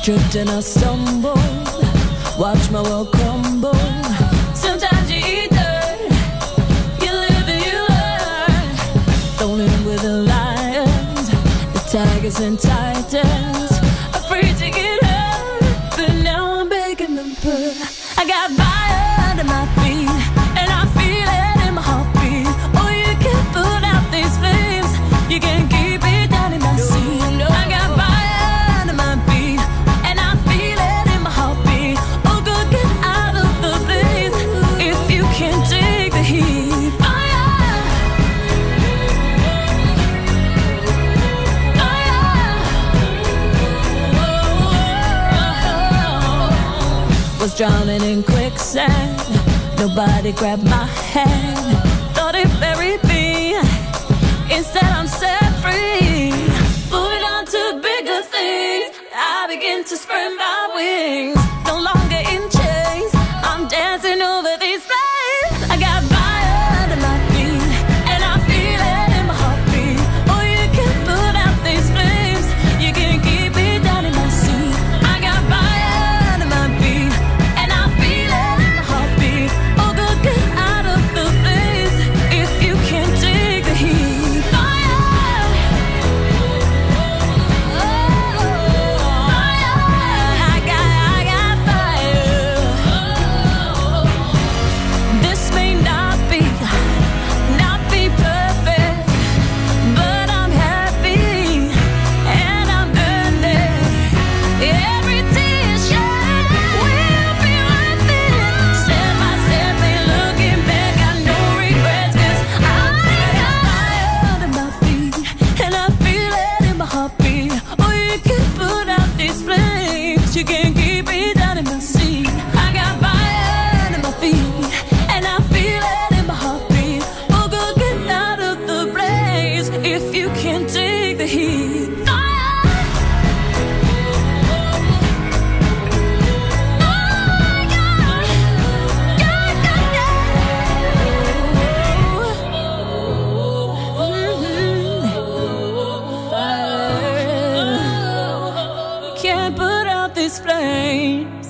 tripped and I stumbled, watch my world crumble. Sometimes you eat dirt, you live and you learn. Thrown in with the lions, the tigers and titans, afraid to get hurt, but now I'm begging them purr. I got fire under my feet, and I feel it in my heartbeat. Oh, you can put out these flames, you can keep it down in my seat. I got fire under my feet, and I feel it in my heartbeat. Oh, go get out of the blaze if you can't take the heat. Fire, fire. Was drowning in quicksand, nobody grabbed my hand. Thought it buried me, instead I'm set free. Moving on to bigger things, I begin to spread my wings. No longer in chains, I'm dancing over these flames. I got fire under my feet, and I feel it in my heartbeat. Oh, you can put out these flames, you can keep it down in my seat. I got fire under my feet, and I feel it in my heartbeat. Oh, go get out of the blaze if you can't take the heat. Fire, fire, I got fire. This may not be perfect, but I'm happy and I'm burning. Every tear shed will be worth it. Step by step, ain't looking back, got no regrets, 'cause I got fire under my feet, and I feel it in my heartbeat. Oh, you can put out these flames, you can keep it down in my seat. I got fire under my feet, and I feel it in my heartbeat. Oh, go get out of the blaze if you can't take the heat. Can't put out this flame.